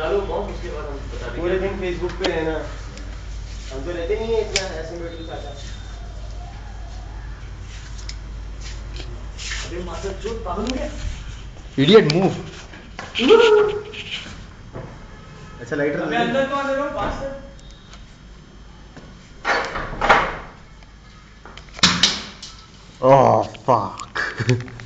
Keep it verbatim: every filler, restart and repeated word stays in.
बजा लो बॉम्ब, उसके बाद हम बता देंगे। पूरे दिन फेसबुक पे रहना, हम तो रहते नहीं है इतना ऐसे में तो चाचा। अबे मादर चोद पागल हो गया। Idiot move. अच्छा लाइटर मैं अंदर तो आने रहा हूँ पास से। Oh fuck.